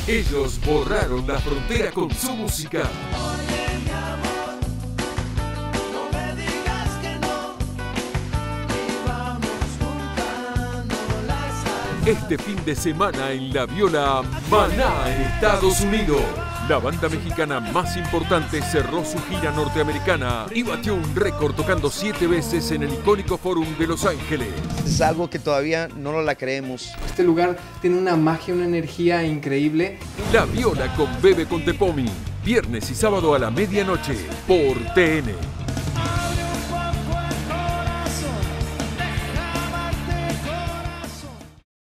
Ellos borraron la frontera con su música. Este fin de semana en La Viola, Maná en Estados Unidos. La banda mexicana más importante cerró su gira norteamericana y batió un récord tocando 7 veces en el icónico Forum de Los Ángeles. Es algo que todavía no nos la creemos. Este lugar tiene una magia, una energía increíble. La Viola con Bebe Contepomi, viernes y sábado a la medianoche por TN.